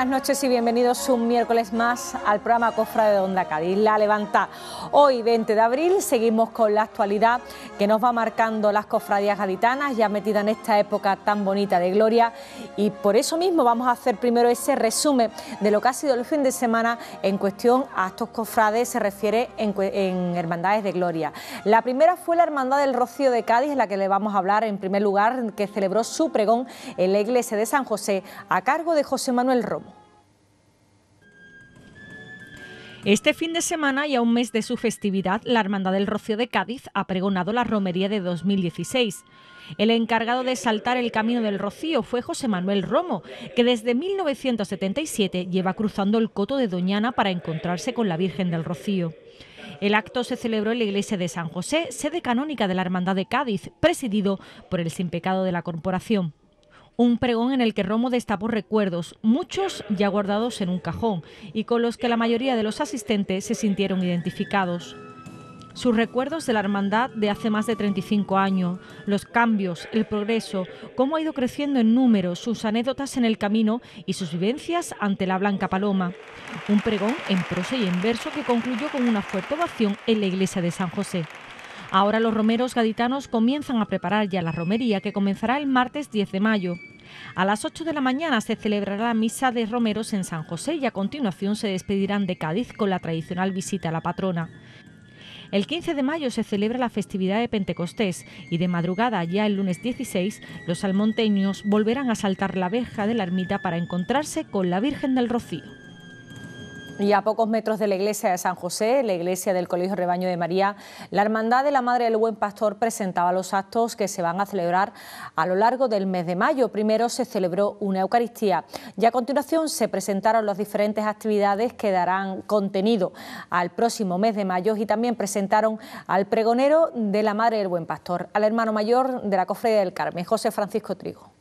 Buenas noches y bienvenidos un miércoles más al programa Cofrade de Onda Cádiz, La Levanta. Hoy, 20 de abril, seguimos con la actualidad que nos va marcando las cofradías gaditanas, ya metidas en esta época tan bonita de gloria, y por eso mismo vamos a hacer primero ese resumen de lo que ha sido el fin de semana en cuestión a estos cofrades, se refiere en hermandades de gloria. La primera fue la Hermandad del Rocío de Cádiz, en la que le vamos a hablar en primer lugar, que celebró su pregón en la iglesia de San José a cargo de José Manuel Romo. Este fin de semana y a un mes de su festividad, la Hermandad del Rocío de Cádiz ha pregonado la romería de 2016. El encargado de saltar el camino del Rocío fue José Manuel Romo, que desde 1977 lleva cruzando el coto de Doñana para encontrarse con la Virgen del Rocío. El acto se celebró en la iglesia de San José, sede canónica de la Hermandad de Cádiz, presidido por el sin pecado de la corporación. Un pregón en el que Romo destapó recuerdos, muchos ya guardados en un cajón, y con los que la mayoría de los asistentes se sintieron identificados. Sus recuerdos de la hermandad de hace más de 35 años, los cambios, el progreso, cómo ha ido creciendo en número, sus anécdotas en el camino y sus vivencias ante la Blanca Paloma. Un pregón en prosa y en verso que concluyó con una fuerte ovación en la iglesia de San José. Ahora los romeros gaditanos comienzan a preparar ya la romería, que comenzará el martes 10 de mayo. A las 8 de la mañana se celebrará la misa de romeros en San José y a continuación se despedirán de Cádiz con la tradicional visita a la patrona. El 15 de mayo se celebra la festividad de Pentecostés y de madrugada, ya el lunes 16, los salmonteños volverán a saltar la verja de la ermita para encontrarse con la Virgen del Rocío. Y a pocos metros de la iglesia de San José, la iglesia del Colegio Rebaño de María, la Hermandad de la Madre del Buen Pastor presentaba los actos que se van a celebrar a lo largo del mes de mayo. Primero se celebró una Eucaristía y a continuación se presentaron las diferentes actividades que darán contenido al próximo mes de mayo, y también presentaron al pregonero de la Madre del Buen Pastor, al hermano mayor de la Cofradía del Carmen, José Francisco Trigo.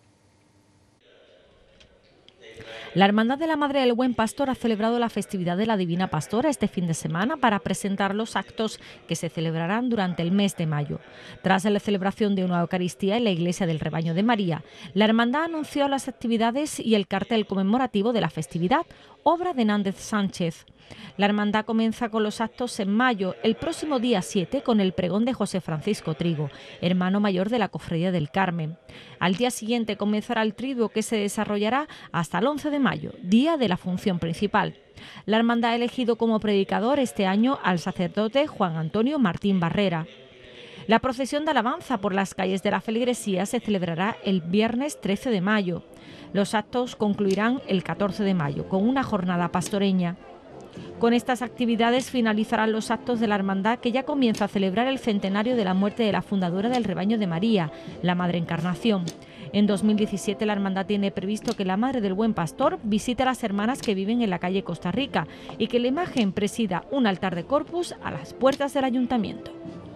La Hermandad de la Madre del Buen Pastor ha celebrado la festividad de la Divina Pastora este fin de semana para presentar los actos que se celebrarán durante el mes de mayo. Tras la celebración de una Eucaristía en la iglesia del Rebaño de María, la Hermandad anunció las actividades y el cartel conmemorativo de la festividad, obra de Nández Sánchez. La Hermandad comienza con los actos en mayo, el próximo día 7, con el pregón de José Francisco Trigo, hermano mayor de la Cofradía del Carmen. Al día siguiente comenzará el triduo, que se desarrollará hasta el 11 de mayo, día de la función principal. La Hermandad ha elegido como predicador este año al sacerdote Juan Antonio Martín Barrera. La procesión de alabanza por las calles de la feligresía se celebrará el viernes 13 de mayo. Los actos concluirán el 14 de mayo, con una jornada pastoreña. Con estas actividades finalizarán los actos de la hermandad, que ya comienza a celebrar el centenario de la muerte de la fundadora del Rebaño de María, la Madre Encarnación. En 2017 la hermandad tiene previsto que la Madre del Buen Pastor visite a las hermanas que viven en la calle Costa Rica y que la imagen presida un altar de Corpus a las puertas del ayuntamiento.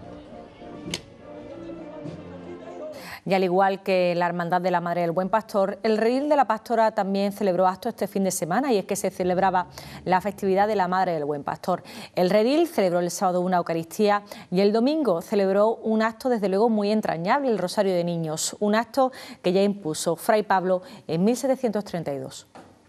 Y al igual que la Hermandad de la Madre del Buen Pastor, el Redil de la Pastora también celebró actos este fin de semana, y es que se celebraba la festividad de la Madre del Buen Pastor. El Redil celebró el sábado una Eucaristía y el domingo celebró un acto desde luego muy entrañable, el Rosario de Niños, un acto que ya impuso Fray Pablo en 1732.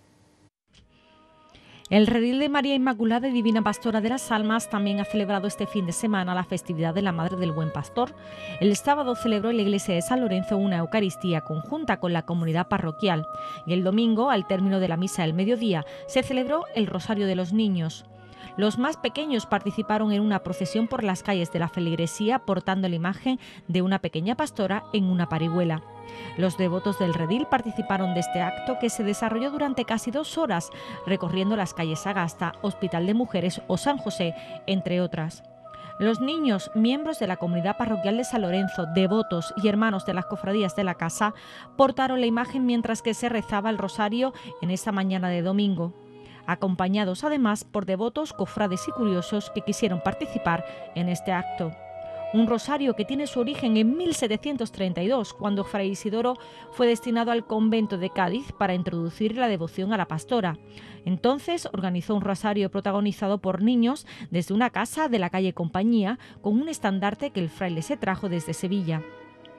El Redil de María Inmaculada y Divina Pastora de las Almas también ha celebrado este fin de semana la festividad de la Madre del Buen Pastor. El sábado celebró en la iglesia de San Lorenzo una Eucaristía conjunta con la comunidad parroquial, y el domingo, al término de la misa del mediodía, se celebró el Rosario de los Niños. Los más pequeños participaron en una procesión por las calles de la feligresía portando la imagen de una pequeña pastora en una parihuela. Los devotos del Redil participaron de este acto, que se desarrolló durante casi 2 horas, recorriendo las calles Agasta, Hospital de Mujeres o San José, entre otras. Los niños, miembros de la comunidad parroquial de San Lorenzo, devotos y hermanos de las cofradías de la casa, portaron la imagen mientras que se rezaba el rosario en esta mañana de domingo, acompañados además por devotos, cofrades y curiosos que quisieron participar en este acto. Un rosario que tiene su origen en 1732, cuando Fray Isidoro fue destinado al convento de Cádiz para introducir la devoción a la pastora. Entonces organizó un rosario protagonizado por niños desde una casa de la calle Compañía, con un estandarte que el fraile se trajo desde Sevilla.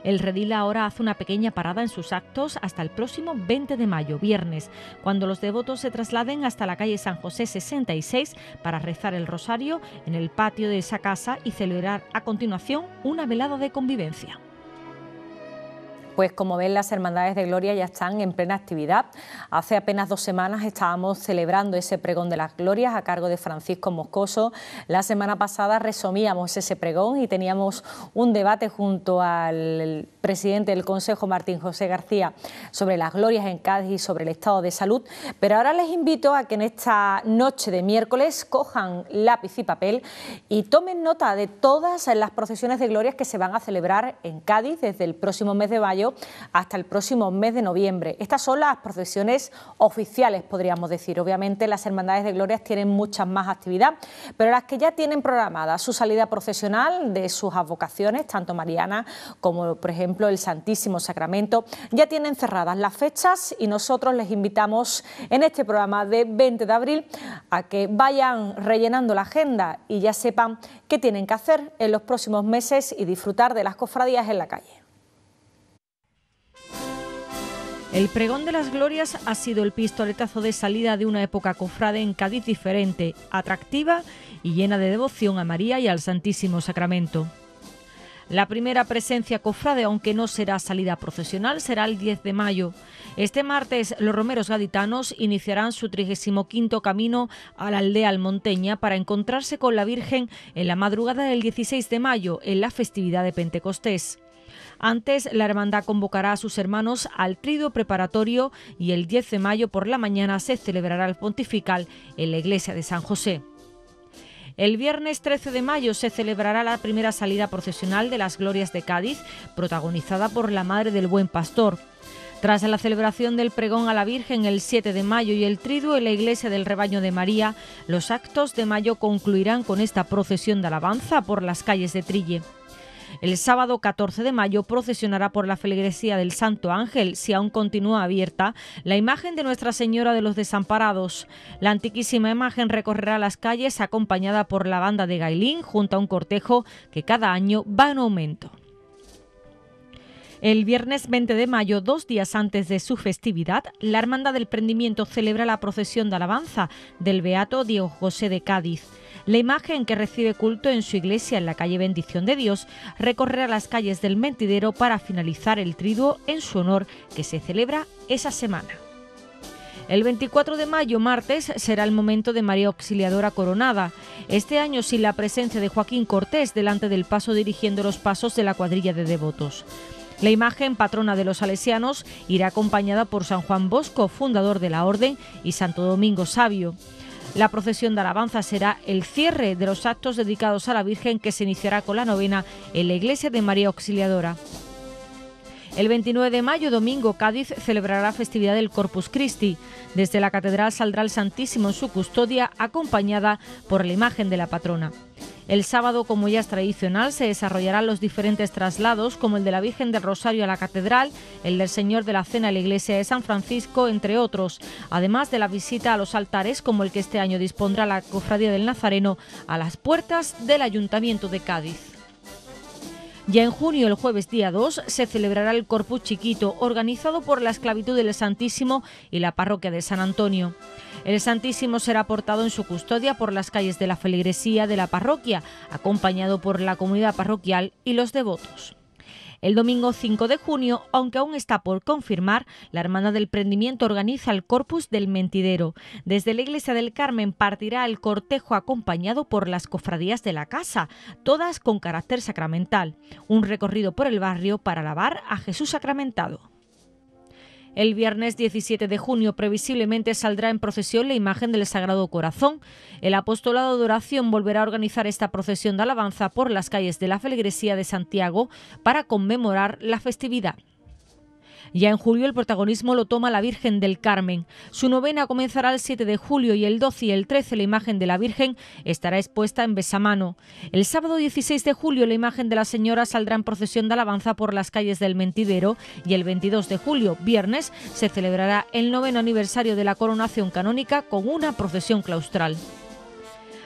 El redil ahora hace una pequeña parada en sus actos hasta el próximo 20 de mayo, viernes, cuando los devotos se trasladen hasta la calle San José 66 para rezar el rosario en el patio de esa casa y celebrar a continuación una velada de convivencia. Pues como ven, las Hermandades de Gloria ya están en plena actividad. Hace apenas 2 semanas estábamos celebrando ese pregón de las glorias a cargo de Francisco Moscoso. La semana pasada resumíamos ese pregón y teníamos un debate junto al presidente del Consejo, Martín José García, sobre las glorias en Cádiz y sobre el estado de salud. Pero ahora les invito a que en esta noche de miércoles cojan lápiz y papel y tomen nota de todas las procesiones de glorias que se van a celebrar en Cádiz desde el próximo mes de mayo hasta el próximo mes de noviembre. Estas son las procesiones oficiales, podríamos decir. Obviamente las Hermandades de Glorias tienen muchas más actividad, pero las que ya tienen programada su salida procesional de sus advocaciones, tanto mariana como por ejemplo el Santísimo Sacramento, ya tienen cerradas las fechas y nosotros les invitamos en este programa de 20 de abril a que vayan rellenando la agenda y ya sepan qué tienen que hacer en los próximos meses y disfrutar de las cofradías en la calle. El pregón de las glorias ha sido el pistoletazo de salida de una época cofrade en Cádiz diferente, atractiva y llena de devoción a María y al Santísimo Sacramento. La primera presencia cofrade, aunque no será salida procesional, será el 10 de mayo. Este martes, los romeros gaditanos iniciarán su 35º camino a la aldea almonteña para encontrarse con la Virgen en la madrugada del 16 de mayo, en la festividad de Pentecostés. Antes, la hermandad convocará a sus hermanos al triduo preparatorio y el 10 de mayo por la mañana se celebrará el pontifical en la iglesia de San José. El viernes 13 de mayo se celebrará la primera salida procesional de las Glorias de Cádiz, protagonizada por la Madre del Buen Pastor. Tras la celebración del pregón a la Virgen el 7 de mayo y el triduo en la iglesia del Rebaño de María, los actos de mayo concluirán con esta procesión de alabanza por las calles de Trille. El sábado 14 de mayo procesionará por la feligresía del Santo Ángel, si aún continúa abierta, la imagen de Nuestra Señora de los Desamparados. La antiquísima imagen recorrerá las calles acompañada por la banda de Gailín junto a un cortejo que cada año va en aumento. El viernes 20 de mayo, 2 días antes de su festividad, la Hermandad del Prendimiento celebra la procesión de alabanza del Beato Diego José de Cádiz. La imagen, que recibe culto en su iglesia en la calle Bendición de Dios, recorrerá las calles del Mentidero para finalizar el triduo en su honor, que se celebra esa semana. El 24 de mayo, martes, será el momento de María Auxiliadora coronada, este año sin la presencia de Joaquín Cortés delante del paso dirigiendo los pasos de la cuadrilla de devotos. La imagen, patrona de los salesianos, irá acompañada por San Juan Bosco, fundador de la Orden, y Santo Domingo Sabio. La procesión de alabanza será el cierre de los actos dedicados a la Virgen, que se iniciará con la novena en la iglesia de María Auxiliadora. El 29 de mayo, domingo, Cádiz celebrará la festividad del Corpus Christi. Desde la catedral saldrá el Santísimo en su custodia, acompañada por la imagen de la patrona. El sábado, como ya es tradicional, se desarrollarán los diferentes traslados, como el de la Virgen del Rosario a la catedral, el del Señor de la Cena a la iglesia de San Francisco, entre otros, además de la visita a los altares, como el que este año dispondrá la Cofradía del Nazareno a las puertas del Ayuntamiento de Cádiz. Ya en junio, el jueves día 2, se celebrará el Corpus Chiquito, organizado por la Esclavitud del Santísimo y la Parroquia de San Antonio. El Santísimo será portado en su custodia por las calles de la feligresía de la parroquia, acompañado por la comunidad parroquial y los devotos. El domingo 5 de junio, aunque aún está por confirmar, la Hermandad del Prendimiento organiza el Corpus del Mentidero. Desde la Iglesia del Carmen partirá el cortejo acompañado por las cofradías de la casa, todas con carácter sacramental. Un recorrido por el barrio para alabar a Jesús sacramentado. El viernes 17 de junio previsiblemente saldrá en procesión la imagen del Sagrado Corazón. El Apostolado de Oración volverá a organizar esta procesión de alabanza por las calles de la feligresía de Santiago para conmemorar la festividad. Ya en julio el protagonismo lo toma la Virgen del Carmen. Su novena comenzará el 7 de julio y el 12 y el 13 la imagen de la Virgen estará expuesta en Besamano. El sábado 16 de julio la imagen de la Señora saldrá en procesión de alabanza por las calles del Mentidero y el 22 de julio, viernes, se celebrará el 9º aniversario de la coronación canónica con una procesión claustral.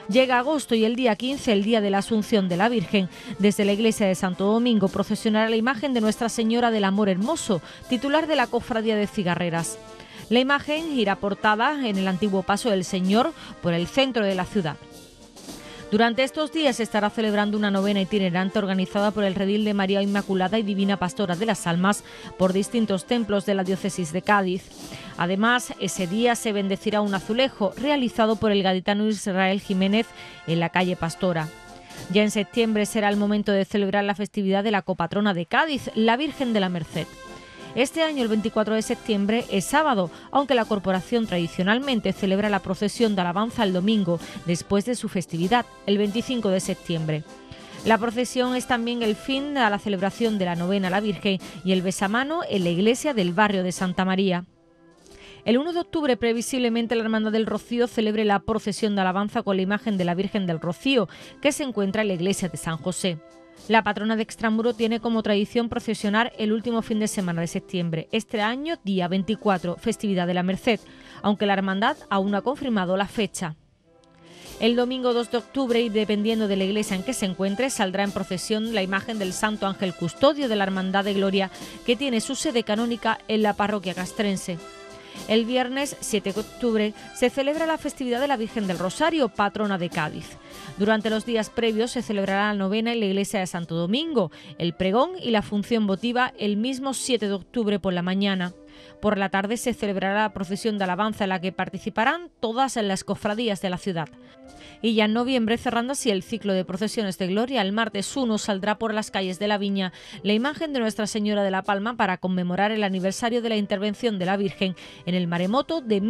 Llega agosto y el día 15, el día de la Asunción de la Virgen, desde la iglesia de Santo Domingo procesionará la imagen de Nuestra Señora del Amor Hermoso, titular de la Cofradía de Cigarreras. La imagen irá portada en el antiguo Paso del Señor por el centro de la ciudad. Durante estos días se estará celebrando una novena itinerante organizada por el Redil de María Inmaculada y Divina Pastora de las Almas por distintos templos de la diócesis de Cádiz. Además, ese día se bendecirá un azulejo realizado por el gaditano Israel Jiménez en la calle Pastora. Ya en septiembre será el momento de celebrar la festividad de la copatrona de Cádiz, la Virgen de la Merced. Este año, el 24 de septiembre, es sábado, aunque la corporación tradicionalmente celebra la procesión de alabanza el domingo, después de su festividad, el 25 de septiembre. La procesión es también el fin de la celebración de la novena a la Virgen y el besamano en la iglesia del barrio de Santa María. El 1 de octubre, previsiblemente, la Hermandad del Rocío celebre la procesión de alabanza con la imagen de la Virgen del Rocío, que se encuentra en la iglesia de San José. La patrona de Extramuro tiene como tradición procesionar el último fin de semana de septiembre, este año día 24, festividad de la Merced, aunque la hermandad aún no ha confirmado la fecha. El domingo 2 de octubre, y dependiendo de la iglesia en que se encuentre, saldrá en procesión la imagen del Santo Ángel Custodio de la Hermandad de Gloria, que tiene su sede canónica en la parroquia castrense. El viernes 7 de octubre se celebra la festividad de la Virgen del Rosario, patrona de Cádiz. Durante los días previos se celebrará la novena en la iglesia de Santo Domingo, el pregón y la función votiva el mismo 7 de octubre por la mañana. Por la tarde se celebrará la procesión de alabanza en la que participarán todas las cofradías de la ciudad. Y ya en noviembre, cerrando así el ciclo de procesiones de gloria, el martes 1 saldrá por las calles de la Viña la imagen de Nuestra Señora de la Palma para conmemorar el aniversario de la intervención de la Virgen en el maremoto de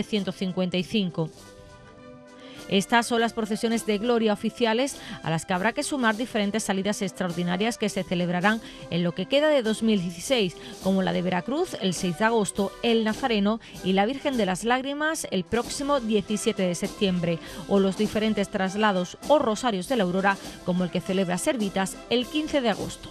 1755. Estas son las procesiones de gloria oficiales a las que habrá que sumar diferentes salidas extraordinarias que se celebrarán en lo que queda de 2016, como la de Veracruz el 6 de agosto, el Nazareno y la Virgen de las Lágrimas el próximo 17 de septiembre, o los diferentes traslados o rosarios de la Aurora, como el que celebra Servitas el 15 de agosto.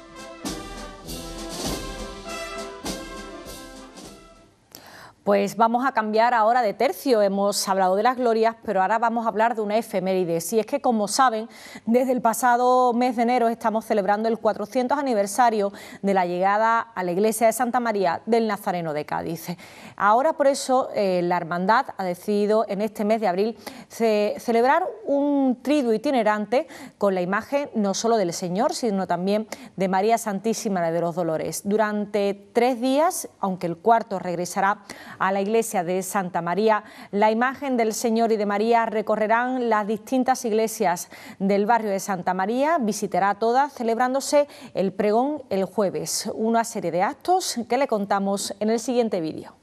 Pues vamos a cambiar ahora de tercio. Hemos hablado de las glorias, pero ahora vamos a hablar de una efeméride. Si es que, como saben, desde el pasado mes de enero estamos celebrando el 400 aniversario de la llegada a la iglesia de Santa María del Nazareno de Cádiz. Ahora, por eso, la Hermandad ha decidido en este mes de abril celebrar un triduo itinerante con la imagen no solo del Señor, sino también de María Santísima de los Dolores. Durante 3 días, aunque el cuarto regresará a la iglesia de Santa María, la imagen del Señor y de María recorrerán las distintas iglesias del barrio de Santa María, visitará todas, celebrándose el pregón el jueves. Una serie de actos que le contamos en el siguiente vídeo.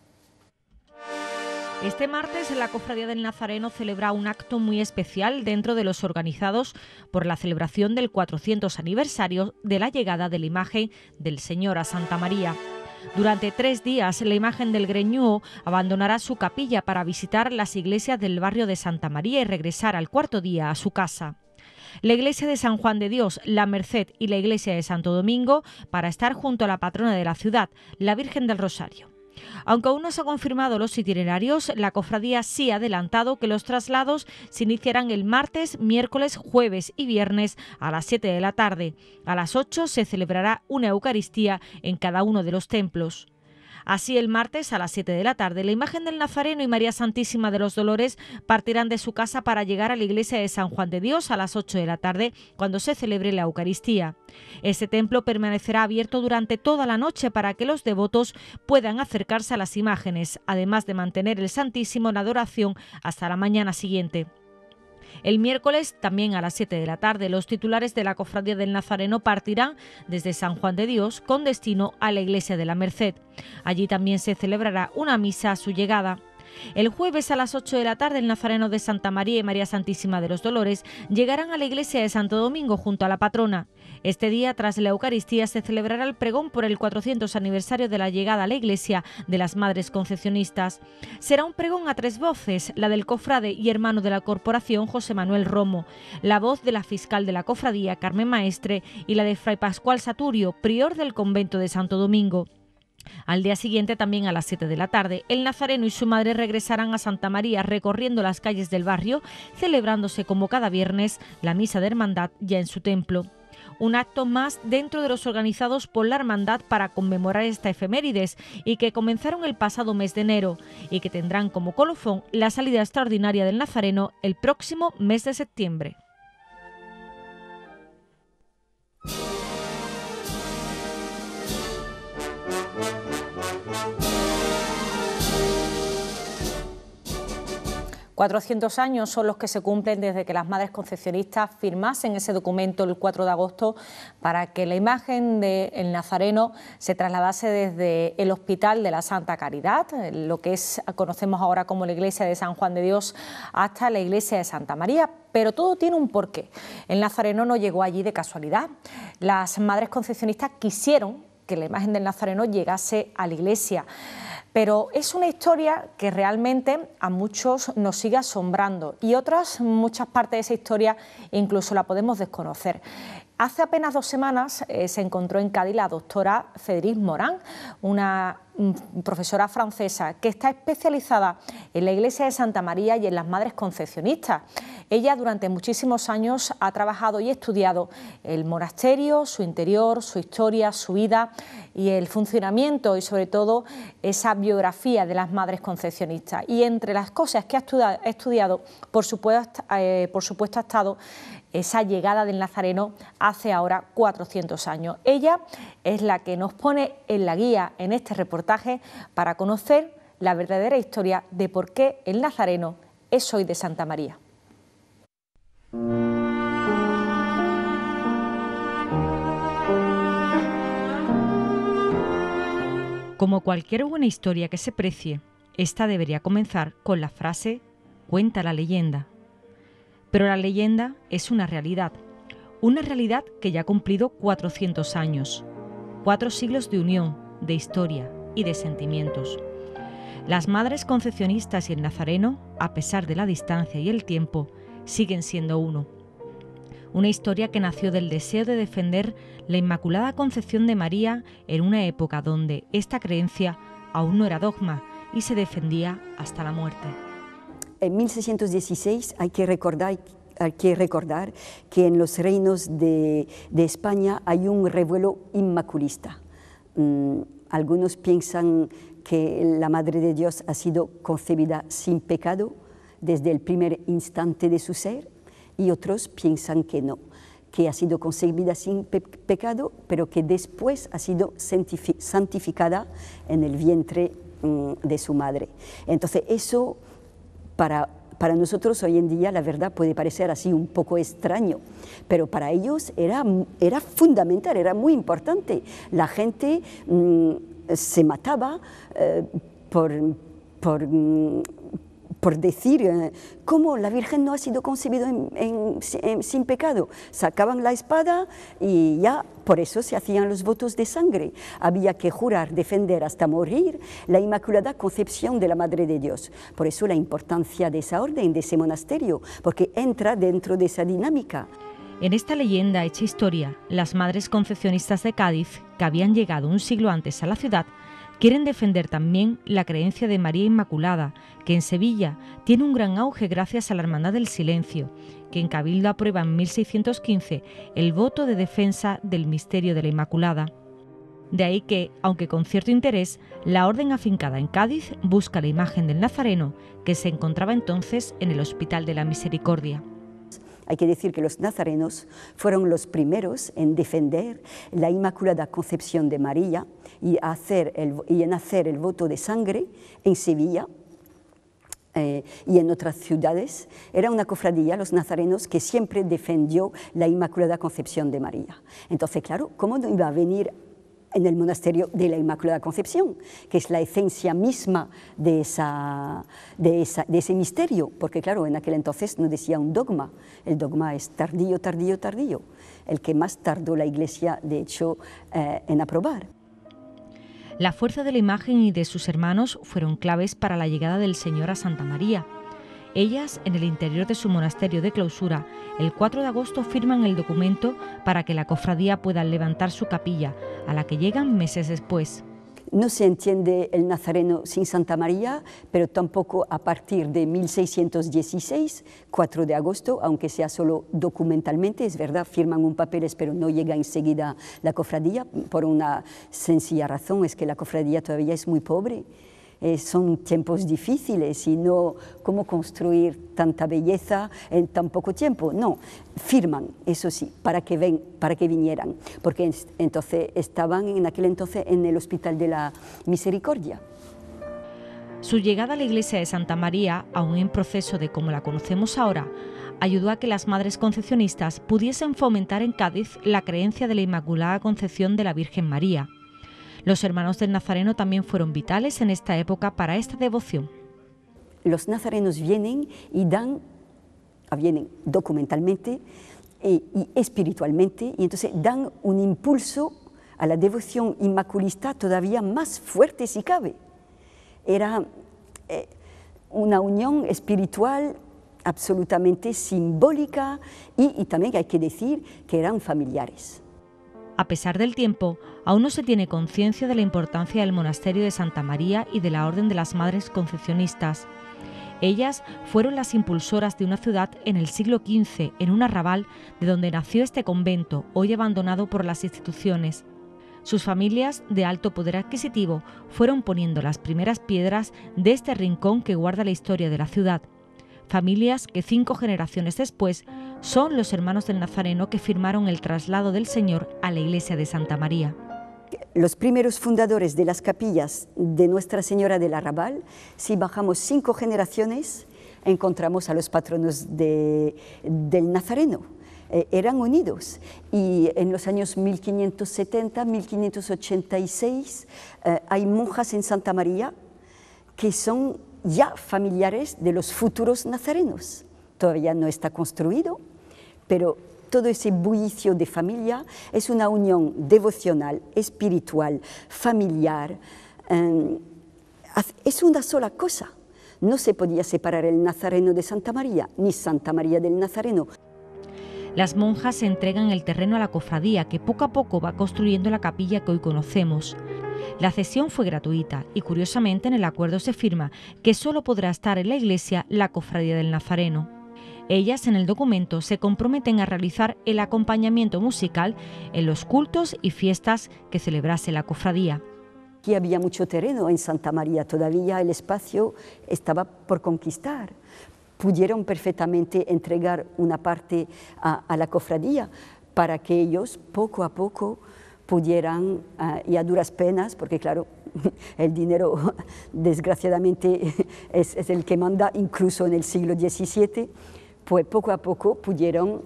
Este martes la Cofradía del Nazareno celebra un acto muy especial dentro de los organizados por la celebración del 400 aniversario de la llegada de la imagen del Señor a Santa María. Durante 3 días, la imagen del Greñuo abandonará su capilla para visitar las iglesias del barrio de Santa María y regresar al cuarto día a su casa. La iglesia de San Juan de Dios, la Merced y la iglesia de Santo Domingo para estar junto a la patrona de la ciudad, la Virgen del Rosario. Aunque aún no se han confirmado los itinerarios, la cofradía sí ha adelantado que los traslados se iniciarán el martes, miércoles, jueves y viernes a las 7 de la tarde. A las 8 se celebrará una Eucaristía en cada uno de los templos. Así, el martes a las 7 de la tarde, la imagen del Nazareno y María Santísima de los Dolores partirán de su casa para llegar a la iglesia de San Juan de Dios a las 8 de la tarde, cuando se celebre la Eucaristía. Este templo permanecerá abierto durante toda la noche para que los devotos puedan acercarse a las imágenes, además de mantener el Santísimo en adoración hasta la mañana siguiente. El miércoles, también a las 7 de la tarde, los titulares de la Cofradía del Nazareno partirán desde San Juan de Dios con destino a la iglesia de la Merced. Allí también se celebrará una misa a su llegada. El jueves a las 8 de la tarde, el Nazareno de Santa María y María Santísima de los Dolores llegarán a la iglesia de Santo Domingo junto a la patrona. Este día, tras la Eucaristía, se celebrará el pregón por el 400 aniversario de la llegada a la iglesia de las Madres Concepcionistas. Será un pregón a 3 voces, la del cofrade y hermano de la corporación José Manuel Romo, la voz de la fiscal de la cofradía Carmen Maestre y la de Fray Pascual Saturio, prior del convento de Santo Domingo. Al día siguiente, también a las 7 de la tarde, el nazareno y su madre regresarán a Santa María recorriendo las calles del barrio, celebrándose como cada viernes la misa de hermandad ya en su templo. Un acto más dentro de los organizados por la hermandad para conmemorar esta efemérides y que comenzaron el pasado mes de enero y que tendrán como colofón la salida extraordinaria del nazareno el próximo mes de septiembre. ...400 años son los que se cumplen desde que las madres concepcionistas firmasen ese documento el 4 de agosto para que la imagen del Nazareno se trasladase desde el Hospital de la Santa Caridad, lo que conocemos ahora como la Iglesia de San Juan de Dios, hasta la Iglesia de Santa María. Pero todo tiene un porqué. El Nazareno no llegó allí de casualidad. Las madres concepcionistas quisieron que la imagen del Nazareno llegase a la iglesia. Pero es una historia que realmente a muchos nos sigue asombrando y muchas partes de esa historia incluso la podemos desconocer. Hace apenas 2 semanas se encontró en Cádiz la doctora Cédric Morán, una profesora francesa que está especializada en la Iglesia de Santa María y en las madres concepcionistas. Ella durante muchísimos años ha trabajado y estudiado el monasterio, su interior, su historia, su vida y el funcionamiento y sobre todo esa biografía de las madres concepcionistas. Y entre las cosas que ha estudiado, por supuesto ha estado esa llegada del Nazareno hace ahora 400 años. Ella es la que nos pone en la guía en este reportaje para conocer la verdadera historia de por qué el Nazareno es hoy de Santa María. Como cualquier buena historia que se precie, esta debería comenzar con la frase «cuenta la leyenda». Pero la leyenda es una realidad que ya ha cumplido 400 años, 4 siglos de unión, de historia y de sentimientos. Las madres concepcionistas y el Nazareno, a pesar de la distancia y el tiempo, siguen siendo uno. Una historia que nació del deseo de defender la Inmaculada Concepción de María en una época donde esta creencia aún no era dogma y se defendía hasta la muerte. En 1616 hay que recordar que en los reinos de España hay un revuelo inmaculista. Algunos piensan que la Madre de Dios ha sido concebida sin pecado desde el primer instante de su ser, y otros piensan que no, que ha sido concebida sin pecado, pero que después ha sido santificada en el vientre de su madre. Entonces eso para nosotros hoy en día la verdad puede parecer así un poco extraño, pero para ellos era fundamental, era muy importante. La gente se mataba por decir cómo la Virgen no ha sido concebida sin pecado. Sacaban la espada y ya por eso se hacían los votos de sangre. Había que jurar, defender hasta morir la Inmaculada Concepción de la Madre de Dios. Por eso la importancia de esa orden, de ese monasterio, porque entra dentro de esa dinámica. En esta leyenda hecha historia, las madres concepcionistas de Cádiz, que habían llegado un siglo antes a la ciudad, quieren defender también la creencia de María Inmaculada, que en Sevilla tiene un gran auge gracias a la Hermandad del Silencio, que en Cabildo aprueba en 1615 el voto de defensa del misterio de la Inmaculada. De ahí que, aunque con cierto interés, la orden afincada en Cádiz busca la imagen del Nazareno, que se encontraba entonces en el Hospital de la Misericordia. Hay que decir que los nazarenos fueron los primeros en defender la Inmaculada Concepción de María y en hacer el voto de sangre en Sevilla y en otras ciudades. Era una cofradía, los nazarenos, que siempre defendió la Inmaculada Concepción de María. Entonces, claro, ¿cómo no iba a venir en el monasterio de la Inmaculada Concepción, que es la esencia misma de ese misterio? Porque claro, en aquel entonces no decía un dogma, el dogma es tardío, tardío, tardío, el que más tardó la Iglesia, de hecho, en aprobar. La fuerza de la imagen y de sus hermanos fueron claves para la llegada del Señor a Santa María. Ellas, en el interior de su monasterio de clausura, el 4 de agosto firman el documento para que la cofradía pueda levantar su capilla, a la que llegan meses después. No se entiende el Nazareno sin Santa María, pero tampoco a partir de 1616, 4 de agosto, aunque sea solo documentalmente, es verdad, firman un papel, pero no llega enseguida la cofradía, por una sencilla razón, es que la cofradía todavía es muy pobre. Son tiempos difíciles y no, ¿cómo construir tanta belleza en tan poco tiempo? No, firman, eso sí, para que vinieran, porque entonces estaban en aquel entonces en el Hospital de la Misericordia. Su llegada a la iglesia de Santa María, aún en proceso de como la conocemos ahora, ayudó a que las madres concepcionistas pudiesen fomentar en Cádiz la creencia de la Inmaculada Concepción de la Virgen María. Los hermanos del Nazareno también fueron vitales en esta época para esta devoción. Los nazarenos vienen y vienen documentalmente y espiritualmente, y entonces dan un impulso a la devoción inmaculista todavía más fuerte si cabe. Era una unión espiritual absolutamente simbólica y también hay que decir que eran familiares. A pesar del tiempo, aún no se tiene conciencia de la importancia del monasterio de Santa María y de la Orden de las Madres Concepcionistas. Ellas fueron las impulsoras de una ciudad en el siglo XV, en un arrabal de donde nació este convento, hoy abandonado por las instituciones. Sus familias, de alto poder adquisitivo, fueron poniendo las primeras piedras de este rincón que guarda la historia de la ciudad. Familias que 5 generaciones después son los hermanos del Nazareno que firmaron el traslado del Señor a la iglesia de Santa María. Los primeros fundadores de las capillas de Nuestra Señora del Arrabal, si bajamos 5 generaciones, encontramos a los patronos del Nazareno. Eran unidos y en los años 1570, 1586 hay monjas en Santa María que son ya familiares de los futuros nazarenos. Todavía no está construido, pero todo ese bullicio de familia es una unión devocional, espiritual, familiar. Es una sola cosa. No se podía separar el Nazareno de Santa María, ni Santa María del Nazareno. Las monjas entregan el terreno a la cofradía, que poco a poco va construyendo la capilla que hoy conocemos. La cesión fue gratuita y, curiosamente, en el acuerdo se firma que solo podrá estar en la iglesia la cofradía del Nazareno. Ellas, en el documento, se comprometen a realizar el acompañamiento musical en los cultos y fiestas que celebrase la cofradía. Aquí había mucho terreno en Santa María, todavía el espacio estaba por conquistar. Pudieron perfectamente entregar una parte a la cofradía para que ellos poco a poco pudieran, y a duras penas, porque claro, el dinero desgraciadamente es el que manda incluso en el siglo XVII, pues poco a poco pudieron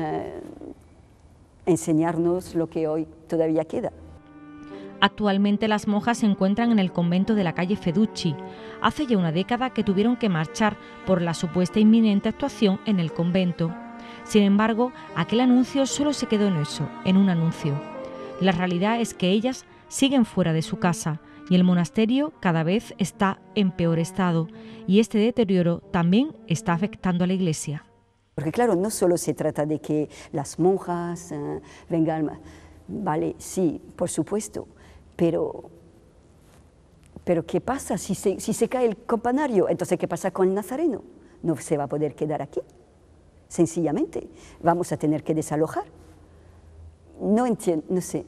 enseñarnos lo que hoy todavía queda. Actualmente las monjas se encuentran en el convento de la calle Feducci. Hace ya una década que tuvieron que marchar por la supuesta inminente actuación en el convento. Sin embargo, aquel anuncio solo se quedó en eso, en un anuncio. La realidad es que ellas siguen fuera de su casa y el monasterio cada vez está en peor estado y este deterioro también está afectando a la iglesia. Porque claro, no solo se trata de que las monjas vengan, vale, sí, por supuesto, pero ¿qué pasa si se cae el campanario? Entonces, ¿qué pasa con el Nazareno? No se va a poder quedar aquí, sencillamente, vamos a tener que desalojar. No entiendo, no sé.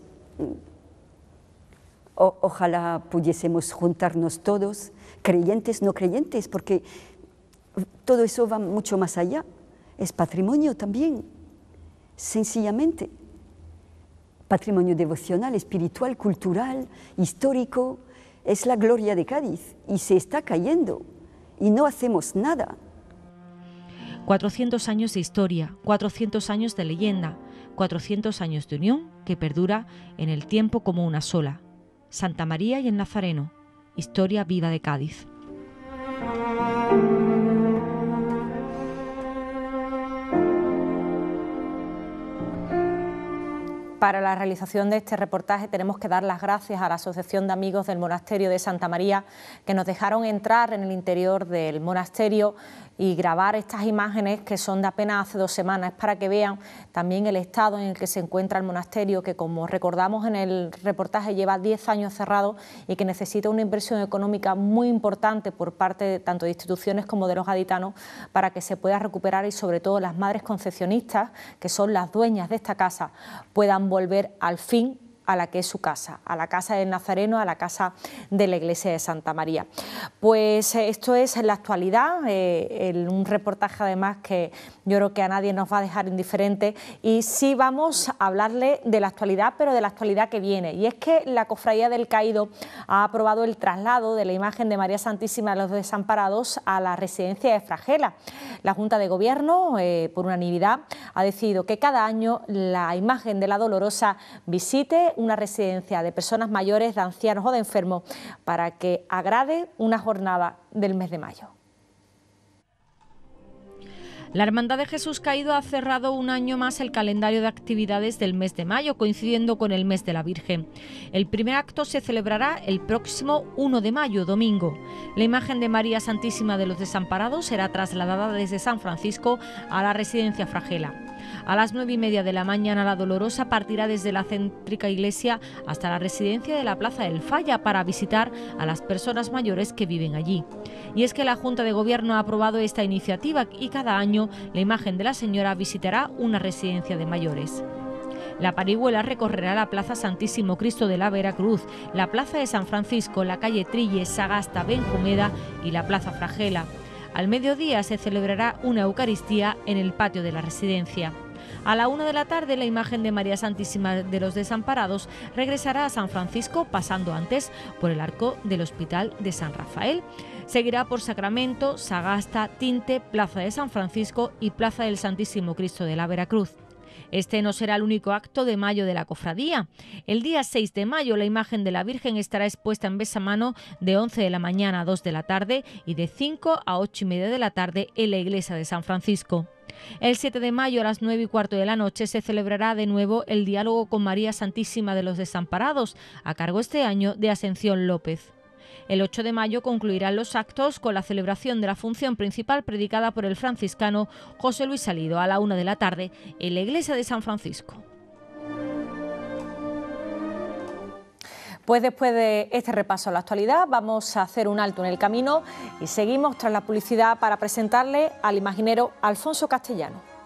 Ojalá pudiésemos juntarnos todos, creyentes, no creyentes, porque todo eso va mucho más allá. Es patrimonio también, sencillamente. Patrimonio devocional, espiritual, cultural, histórico. Es la gloria de Cádiz y se está cayendo y no hacemos nada. 400 años de historia, 400 años de leyenda, 400 años de unión que perdura en el tiempo como una sola. Santa María y el Nazareno, historia viva de Cádiz. Para la realización de este reportaje tenemos que dar las gracias a la Asociación de Amigos del Monasterio de Santa María, que nos dejaron entrar en el interior del monasterio y grabar estas imágenes, que son de apenas hace 2 semanas, para que vean también el estado en el que se encuentra el monasterio, que, como recordamos en el reportaje, lleva 10 años cerrado y que necesita una inversión económica muy importante por parte tanto de instituciones como de los gaditanos para que se pueda recuperar, y sobre todo las madres concepcionistas, que son las dueñas de esta casa, puedan volver al fin a la que es su casa, a la casa del Nazareno, a la casa de la iglesia de Santa María. Pues esto es en la actualidad, un reportaje además que yo creo que a nadie nos va a dejar indiferente, y sí vamos a hablarle de la actualidad, pero de la actualidad que viene, y es que la Cofradía del Caído ha aprobado el traslado de la imagen de María Santísima de los Desamparados a la residencia de Fragela. La Junta de Gobierno, por unanimidad, ha decidido que cada año la imagen de la Dolorosa visite una residencia de personas mayores, de ancianos o de enfermos, para que agrade una jornada del mes de mayo. La Hermandad de Jesús Caído ha cerrado un año más el calendario de actividades del mes de mayo, coincidiendo con el mes de la Virgen. El primer acto se celebrará el próximo 1 de mayo, domingo. La imagen de María Santísima de los Desamparados será trasladada desde San Francisco a la residencia Fragela. A las 9:30 de la mañana, la Dolorosa partirá desde la céntrica iglesia hasta la residencia de la Plaza del Falla para visitar a las personas mayores que viven allí. Y es que la Junta de Gobierno ha aprobado esta iniciativa y cada año la imagen de la Señora visitará una residencia de mayores. La parihuela recorrerá la Plaza Santísimo Cristo de la Veracruz, la Plaza de San Francisco, la calle Trilles, Sagasta, Benjumeda y la Plaza Fragela. Al mediodía se celebrará una Eucaristía en el patio de la residencia. A la 1 de la tarde, la imagen de María Santísima de los Desamparados regresará a San Francisco, pasando antes por el arco del Hospital de San Rafael. Seguirá por Sacramento, Sagasta, Tinte, Plaza de San Francisco y Plaza del Santísimo Cristo de la Veracruz. Este no será el único acto de mayo de la cofradía. El día 6 de mayo la imagen de la Virgen estará expuesta en besamano de 11 de la mañana a 2 de la tarde y de 5 a 8:30 de la tarde en la iglesia de San Francisco. El 7 de mayo a las 9:15 de la noche se celebrará de nuevo el diálogo con María Santísima de los Desamparados, a cargo este año de Ascensión López. El 8 de mayo concluirán los actos con la celebración de la función principal predicada por el franciscano José Luis Salido a la 1 de la tarde en la iglesia de San Francisco. Pues después de este repaso a la actualidad vamos a hacer un alto en el camino y seguimos tras la publicidad para presentarle al imaginero Alfonso Castellano.